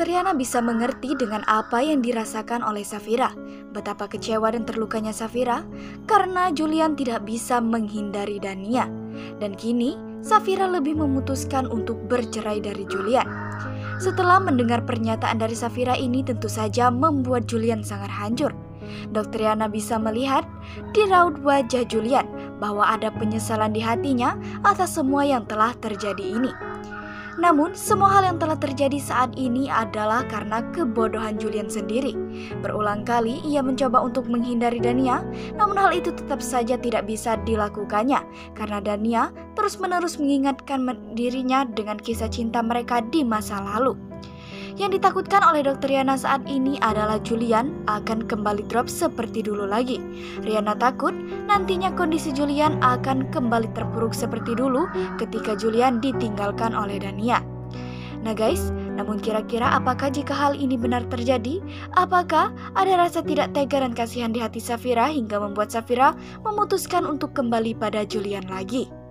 Dokter Riana bisa mengerti dengan apa yang dirasakan oleh Safira, betapa kecewa dan terlukanya Safira karena Julian tidak bisa menghindari Dania. Dan kini, Safira lebih memutuskan untuk bercerai dari Julian. Setelah mendengar pernyataan dari Safira ini tentu saja membuat Julian sangat hancur. Dokter Riana bisa melihat di raut wajah Julian bahwa ada penyesalan di hatinya atas semua yang telah terjadi ini. Namun, semua hal yang telah terjadi saat ini adalah karena kebodohan Julian sendiri. Berulang kali ia mencoba untuk menghindari Dania, namun hal itu tetap saja tidak bisa dilakukannya karena Dania terus-menerus mengingatkan dirinya dengan kisah cinta mereka di masa lalu. Yang ditakutkan oleh Dokter Riana saat ini adalah Julian akan kembali drop seperti dulu lagi. Riana takut nantinya kondisi Julian akan kembali terpuruk seperti dulu ketika Julian ditinggalkan oleh Dania. Nah guys, namun kira-kira apakah jika hal ini benar terjadi? Apakah ada rasa tidak tega dan kasihan di hati Safira hingga membuat Safira memutuskan untuk kembali pada Julian lagi?